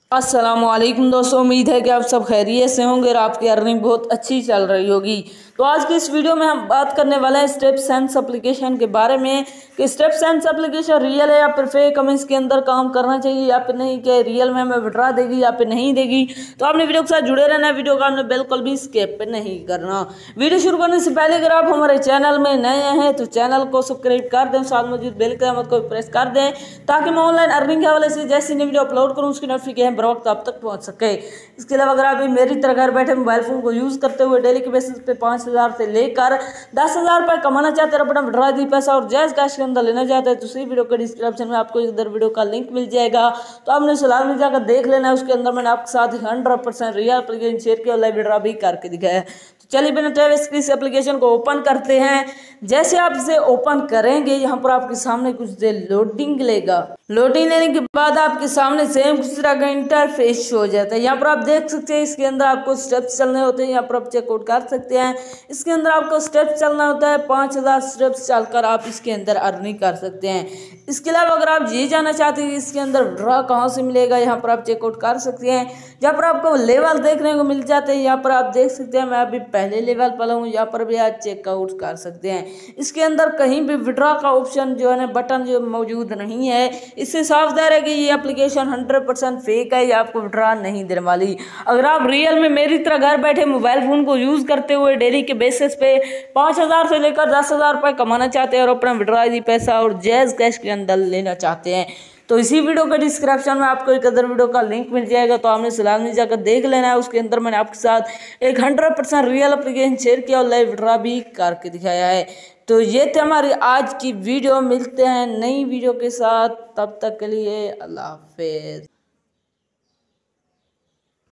अस्सलामुअलैकुम दोस्तों, उम्मीद है कि आप सब खैरियत से होंगे और आपकी अर्निंग बहुत अच्छी चल रही होगी। तो आज की इस वीडियो में हम बात करने वाले हैं स्टेप सेंस एप्लीकेशन के बारे में कि स्टेप सेंस एप्लीकेशन रियल है या फिर फेक, हमें इसके अंदर काम करना चाहिए या फिर नहीं, कि रियल में हमें विड्रा देगी या फिर नहीं देगी। तो आपने वीडियो के साथ जुड़े रहना है, वीडियो का आपने बिल्कुल भी स्किप नहीं करना। वीडियो शुरू करने से पहले अगर आप हमारे चैनल में नए हैं तो चैनल को सब्सक्राइब कर दें, साथ मौजूद बेल के आइकन को प्रेस कर दें ताकि मैं ऑनलाइन अर्निंग के हवाले से जैसी नई वीडियो अपलोड करूँ उसकी नोटिफिकेशन बर वक्त आप तक पहुंच सके। इसके अलावा अगर आप भी मेरी तरह घर बैठे मोबाइल फोन को यूज करते हुए डेली के बेसिस पे 5,000 से लेकर 10,000 रुपए कमाना चाहते हैं, अपना विड्रॉ दी पैसा और जायज कैश के अंदर लेना चाहते हैं, तो उसी वीडियो के डिस्क्रिप्शन में आपको इधर वीडियो का लिंक मिल जाएगा। तो आपने सलाह में जाकर देख लेना है। उसके अंदर मैंने आपके साथ 100% रियल एप्लीकेशन शेयर किया और लाइव विड्रॉ भी करके दिखाया है। तो चलिए बिना टाइम वेस्ट इस एप्लीकेशन को ओपन करते हैं। जैसे आप इसे ओपन करेंगे, यहाँ पर आपके सामने कुछ देर लोडिंग लेगा। लोडिंग लेने के बाद आपके सामने सेम कुछ तरह का इंटरफेस शो हो जाता है। यहाँ पर आप देख सकते हैं इसके अंदर आपको स्टेप्स चलने होते हैं, यहाँ पर आप चेकआउट कर सकते हैं। इसके अंदर आपको स्टेप्स चलना होता है, 5,000 स्टेप्स चलकर आप इसके अंदर अर्निंग कर सकते हैं। इसके अलावा अगर आप ये जानना चाहते हैं कि इसके अंदर विड्रॉ कहाँ से मिलेगा, यहाँ पर आप चेकआउट कर सकते हैं। जहाँ पर आपको लेवल देखने को मिल जाते हैं, यहाँ पर आप देख सकते हैं मैं अभी पहले लेवल पर हूँ, यहाँ पर भी आप चेकआउट कर सकते हैं। इसके अंदर कहीं भी विड्रॉ का ऑप्शन जो है ना, बटन जो मौजूद नहीं है। इससे साफ ज़ाहिर है कि ये एप्लीकेशन 100% फेक है, ये आपको विड्रॉ नहीं देने वाली। अगर आप रियल में मेरी तरह घर बैठे मोबाइल फोन को यूज करते हुए डेली के बेसिस पे 5,000 से लेकर 10,000 रुपए कमाना चाहते हैं और अपना विड्रॉ दी पैसा और जायज कैश के अंदर लेना चाहते हैं, तो इसी वीडियो के डिस्क्रिप्शन में आपको एक अदर वीडियो का लिंक मिल जाएगा। तो आपने सलाह में जाकर देख लेना है। उसके अंदर मैंने आपके साथ एक 100% रियल एप्लीकेशन शेयर किया और लाइव विड्रॉ भी करके दिखाया है। तो ये थे हमारी आज की वीडियो। मिलते हैं नई वीडियो के साथ, तब तक के लिए अल्लाह हाफिज।